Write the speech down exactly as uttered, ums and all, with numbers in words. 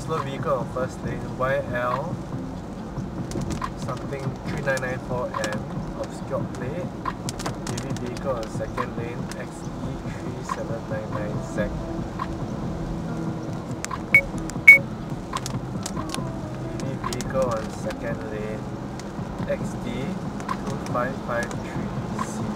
slow vehicle on first lane, Y L something three nine nine four M, obscure plate. Heavy vehicle on second lane, X E three seven nine nine Z. Heavy vehicle on second lane, X D two five five three C.